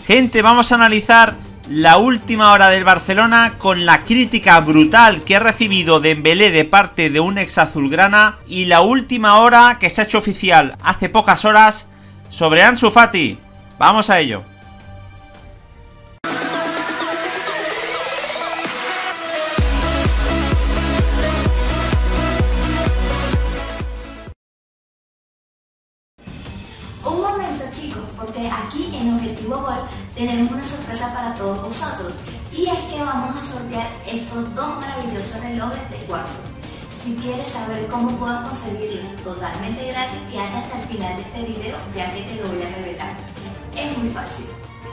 Gente, vamos a analizar la última hora del Barcelona con la crítica brutal que ha recibido Dembélé de parte de un ex azulgrana y la última hora que se ha hecho oficial hace pocas horas sobre Ansu Fati. Vamos a ello. Un momento, chicos, porque aquí en Objetivo Gol tenemos una sorpresa para todos vosotros, y es que vamos a sortear estos dos maravillosos relojes de cuarzo. Si quieres saber cómo puedo conseguirlos totalmente gratis, quédate hasta el final de este video, ya que te lo voy a revelar. Es muy fácil.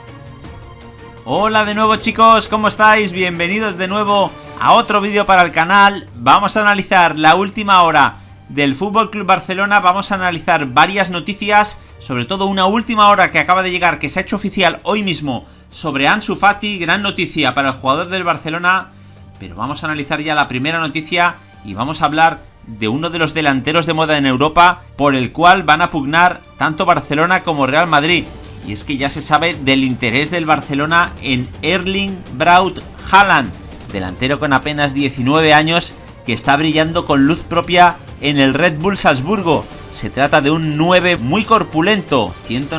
Hola de nuevo, chicos, ¿cómo estáis? Bienvenidos de nuevo a otro vídeo para el canal. Vamos a analizar la última hora del FC Barcelona. Vamos a analizar varias noticias, sobre todo una última hora que acaba de llegar, que se ha hecho oficial hoy mismo, sobre Ansu Fati. Gran noticia para el jugador del Barcelona. Pero vamos a analizar ya la primera noticia y vamos a hablar de uno de los delanteros de moda en Europa, por el cual van a pugnar tanto Barcelona como Real Madrid. Y es que ya se sabe del interés del Barcelona en Erling Braut Haaland, delantero con apenas 19 años que está brillando con luz propia en el Red Bull Salzburgo. Se trata de un 9 muy corpulento,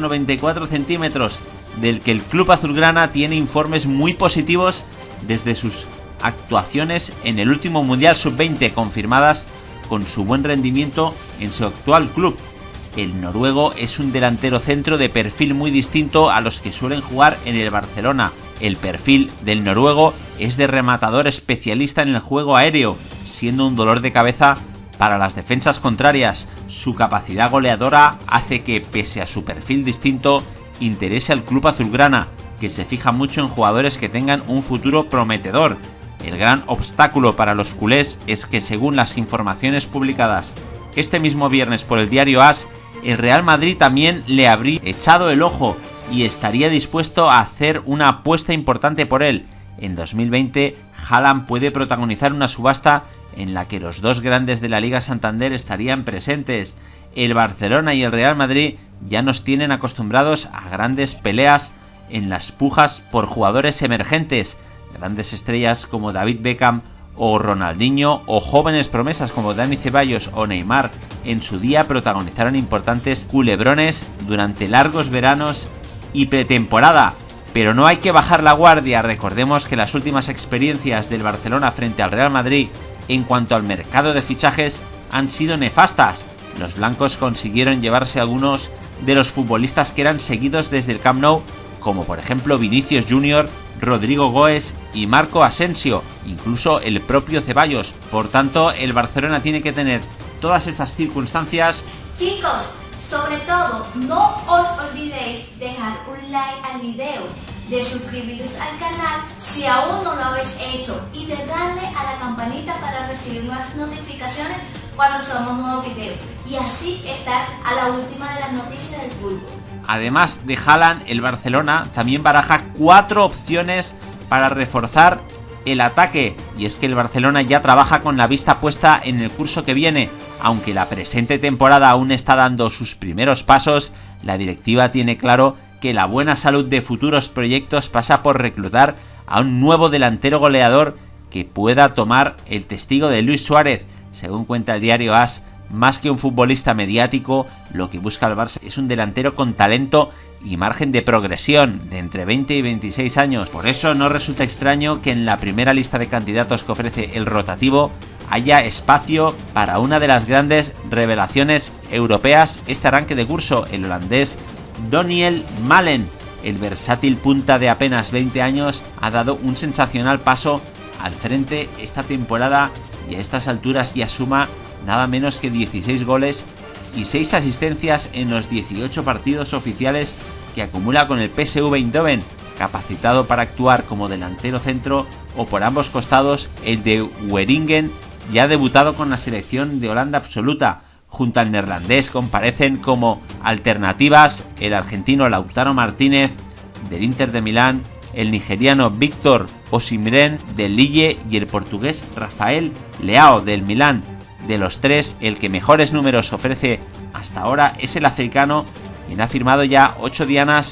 194 centímetros, del que el club azulgrana tiene informes muy positivos desde sus actuaciones en el último Mundial Sub-20, confirmadas con su buen rendimiento en su actual club. El noruego es un delantero centro de perfil muy distinto a los que suelen jugar en el Barcelona. El perfil del noruego es de rematador especialista en el juego aéreo, siendo un dolor de cabeza para las defensas contrarias. Su capacidad goleadora hace que, pese a su perfil distinto, interese al club azulgrana, que se fija mucho en jugadores que tengan un futuro prometedor. El gran obstáculo para los culés es que, según las informaciones publicadas este mismo viernes por el diario AS, el Real Madrid también le habría echado el ojo y estaría dispuesto a hacer una apuesta importante por él. En 2020, Haaland puede protagonizar una subasta en la que los dos grandes de la Liga Santander estarían presentes. El Barcelona y el Real Madrid ya nos tienen acostumbrados a grandes peleas en las pujas por jugadores emergentes, grandes estrellas como David Beckham o Ronaldinho, o jóvenes promesas como Dani Ceballos o Neymar. En su día protagonizaron importantes culebrones durante largos veranos y pretemporada. Pero no hay que bajar la guardia. Recordemos que las últimas experiencias del Barcelona frente al Real Madrid en cuanto al mercado de fichajes han sido nefastas. Los blancos consiguieron llevarse a algunos de los futbolistas que eran seguidos desde el Camp Nou, como por ejemplo Vinicius Junior, Rodrigo Goes y Marco Asensio, incluso el propio Ceballos. Por tanto, el Barcelona tiene que tener todas estas circunstancias. Chicos, sobre todo, no os olvidéis dejar un like al video, de suscribiros al canal si aún no lo habéis hecho y de darle a la campanita para recibir nuevas notificaciones cuando subamos nuevos videos, y así estar a la última de las noticias del fútbol. Además de Haaland, el Barcelona también baraja 4 opciones para reforzar el ataque, y es que el Barcelona ya trabaja con la vista puesta en el curso que viene. Aunque la presente temporada aún está dando sus primeros pasos, la directiva tiene claro que la buena salud de futuros proyectos pasa por reclutar a un nuevo delantero goleador que pueda tomar el testigo de Luis Suárez. Según cuenta el diario AS, más que un futbolista mediático, lo que busca el Barça es un delantero con talento y margen de progresión, de entre 20 y 26 años. Por eso no resulta extraño que en la primera lista de candidatos que ofrece el rotativo haya espacio para una de las grandes revelaciones europeas este arranque de curso, el holandés Doniel Malen. El versátil punta de apenas 20 años ha dado un sensacional paso al frente esta temporada y a estas alturas ya suma nada menos que 16 goles y 6 asistencias en los 18 partidos oficiales que acumula con el PSV Eindhoven, capacitado para actuar como delantero centro o por ambos costados. El de Wieringen ya ha debutado con la selección de Holanda absoluta. Junto al neerlandés comparecen como alternativas el argentino Lautaro Martínez del Inter de Milán, el nigeriano Victor Osimhen del Lille y el portugués Rafael Leao del Milán. De los tres, el que mejores números ofrece hasta ahora es el africano, quien ha firmado ya 8 dianas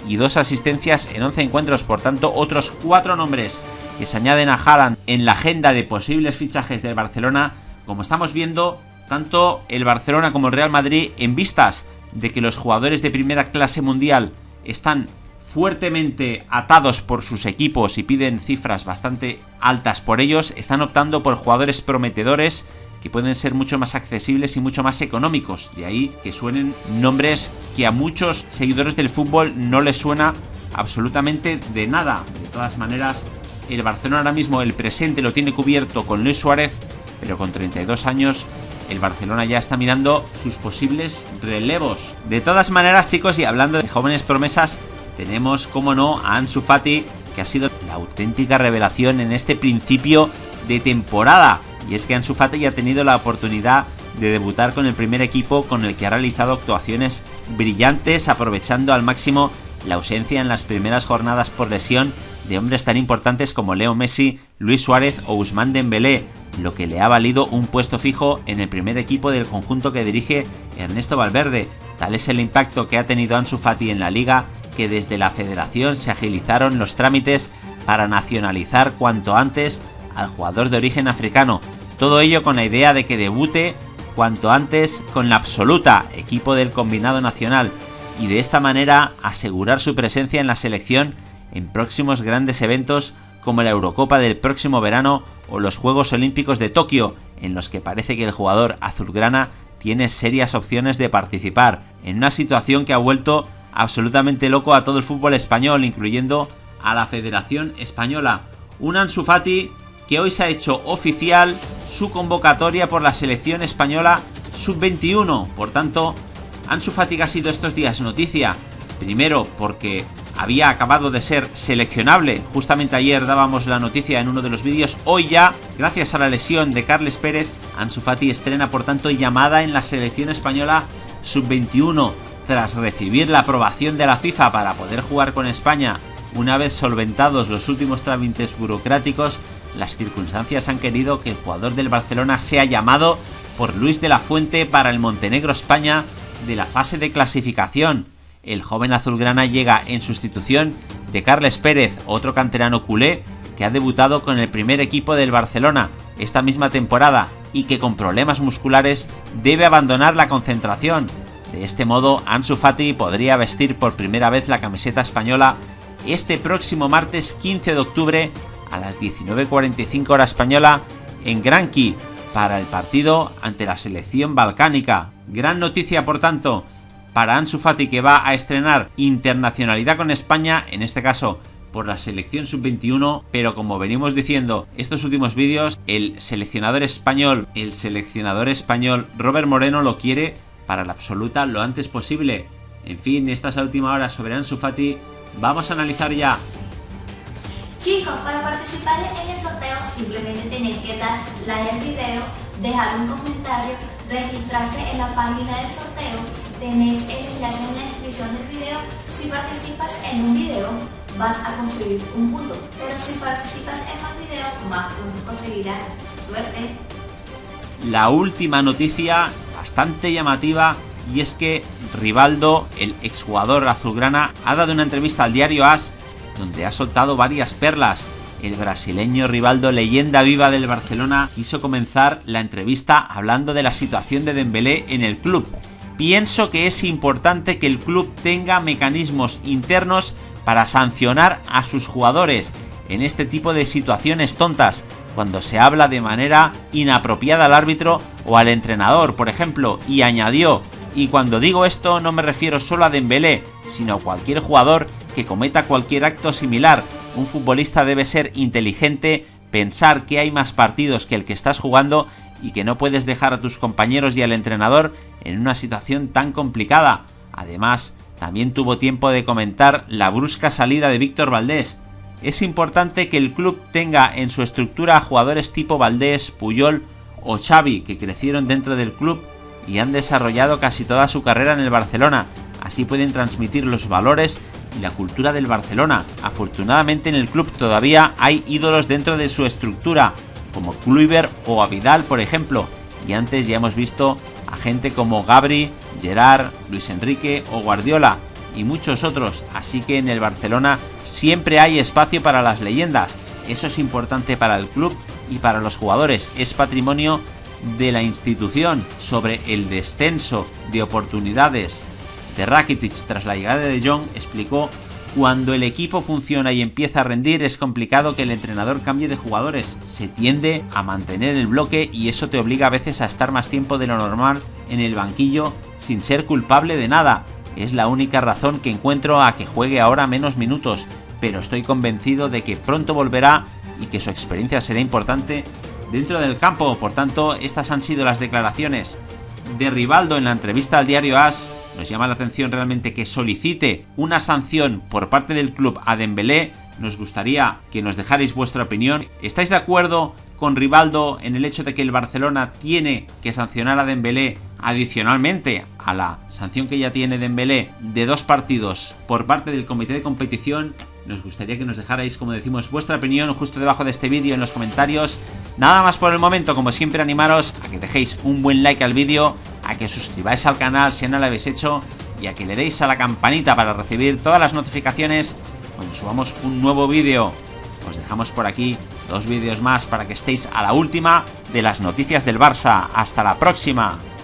y 2 asistencias en 11 encuentros. Por tanto, otros 4 nombres que se añaden a Haaland en la agenda de posibles fichajes del Barcelona. Como estamos viendo, tanto el Barcelona como el Real Madrid, en vistas de que los jugadores de primera clase mundial están fuertemente atados por sus equipos y piden cifras bastante altas por ellos, están optando por jugadores prometedores que pueden ser mucho más accesibles y mucho más económicos. De ahí que suenen nombres que a muchos seguidores del fútbol no les suena absolutamente de nada. De todas maneras, el Barcelona ahora mismo el presente lo tiene cubierto con Luis Suárez, pero con 32 años el Barcelona ya está mirando sus posibles relevos. De todas maneras, chicos, y hablando de jóvenes promesas, tenemos, como no, a Ansu Fati, que ha sido la auténtica revelación en este principio de temporada. Y es que Ansu Fati ya ha tenido la oportunidad de debutar con el primer equipo, con el que ha realizado actuaciones brillantes, aprovechando al máximo la ausencia en las primeras jornadas por lesión de hombres tan importantes como Leo Messi, Luis Suárez o Ousmane Dembélé, lo que le ha valido un puesto fijo en el primer equipo del conjunto que dirige Ernesto Valverde. Tal es el impacto que ha tenido Ansu Fati en la liga, que desde la federación se agilizaron los trámites para nacionalizar cuanto antes al jugador de origen africano. Todo ello con la idea de que debute cuanto antes con la absoluta equipo del combinado nacional y de esta manera asegurar su presencia en la selección en próximos grandes eventos como la Eurocopa del próximo verano o los Juegos Olímpicos de Tokio, en los que parece que el jugador azulgrana tiene serias opciones de participar, en una situación que ha vuelto absolutamente loco a todo el fútbol español, incluyendo a la Federación Española. Un Ansu Fati que hoy se ha hecho oficial su convocatoria por la selección española sub-21. Por tanto, Ansu Fati ha sido estos días noticia, primero porque había acabado de ser seleccionable, justamente ayer dábamos la noticia en uno de los vídeos. Hoy ya, gracias a la lesión de Carles Pérez, Ansu Fati estrena por tanto llamada en la selección española sub-21, tras recibir la aprobación de la FIFA para poder jugar con España. Una vez solventados los últimos trámites burocráticos, las circunstancias han querido que el jugador del Barcelona sea llamado por Luis de la Fuente para el Montenegro-España de la fase de clasificación. El joven azulgrana llega en sustitución de Carles Pérez, otro canterano culé que ha debutado con el primer equipo del Barcelona esta misma temporada y que con problemas musculares debe abandonar la concentración. De este modo, Ansu Fati podría vestir por primera vez la camiseta española este próximo martes 15 de octubre a las 19:45 hora española en Granqui para el partido ante la selección balcánica. Gran noticia, por tanto, para Ansu Fati, que va a estrenar internacionalidad con España, en este caso por la selección sub-21, pero como venimos diciendo estos últimos vídeos, el seleccionador español Robert Moreno lo quiere para la absoluta lo antes posible. En fin, esta es la última hora sobre Ansu Fati. Vamos a analizar ya. Chicos, para participar en el sorteo simplemente tenéis que dar like al video, dejar un comentario, registrarse en la página del sorteo. Tenéis el enlace en la descripción del video. Si participas en un video vas a conseguir un punto, pero si participas en más videos, más puntos conseguirás. Suerte. La última noticia, bastante llamativa, y es que Rivaldo, el exjugador azulgrana, ha dado una entrevista al diario AS donde ha soltado varias perlas. El brasileño Rivaldo, leyenda viva del Barcelona, quiso comenzar la entrevista hablando de la situación de Dembélé en el club. Pienso que es importante que el club tenga mecanismos internos para sancionar a sus jugadores en este tipo de situaciones tontas, cuando se habla de manera inapropiada al árbitro o al entrenador, por ejemplo, y añadió: y cuando digo esto no me refiero solo a Dembélé, sino a cualquier jugador que cometa cualquier acto similar. Un futbolista debe ser inteligente, pensar que hay más partidos que el que estás jugando y que no puedes dejar a tus compañeros y al entrenador en una situación tan complicada. Además, también tuvo tiempo de comentar la brusca salida de Víctor Valdés. Es importante que el club tenga en su estructura a jugadores tipo Valdés, Puyol o Xavi, que crecieron dentro del club y han desarrollado casi toda su carrera en el Barcelona. Así pueden transmitir los valores y la cultura del Barcelona. Afortunadamente en el club todavía hay ídolos dentro de su estructura, como Kluivert o a Vidal, por ejemplo, y antes ya hemos visto a gente como Gabri, Gerard, Luis Enrique o Guardiola, y muchos otros, así que en el Barcelona siempre hay espacio para las leyendas. Eso es importante para el club y para los jugadores, es patrimonio de la institución. Sobre el descenso de oportunidades de Rakitic tras la llegada de De Jong, explicó: cuando el equipo funciona y empieza a rendir es complicado que el entrenador cambie de jugadores, se tiende a mantener el bloque y eso te obliga a veces a estar más tiempo de lo normal en el banquillo sin ser culpable de nada. Es la única razón que encuentro a que juegue ahora menos minutos, pero estoy convencido de que pronto volverá y que su experiencia será importante dentro del campo. Por tanto, estas han sido las declaraciones de Rivaldo en la entrevista al diario AS. Nos llama la atención realmente que solicite una sanción por parte del club a Dembélé. Nos gustaría que nos dejarais vuestra opinión. ¿Estáis de acuerdo con Rivaldo en el hecho de que el Barcelona tiene que sancionar a Dembélé adicionalmente a la sanción que ya tiene Dembélé de 2 partidos por parte del comité de competición? Nos gustaría que nos dejarais, como decimos, vuestra opinión justo debajo de este vídeo en los comentarios. Nada más por el momento, como siempre, animaros a que dejéis un buen like al vídeo, a que os suscribáis al canal si no lo habéis hecho y a que le deis a la campanita para recibir todas las notificaciones cuando subamos un nuevo vídeo. Os dejamos por aquí 2 vídeos más para que estéis a la última de las noticias del Barça. Hasta la próxima.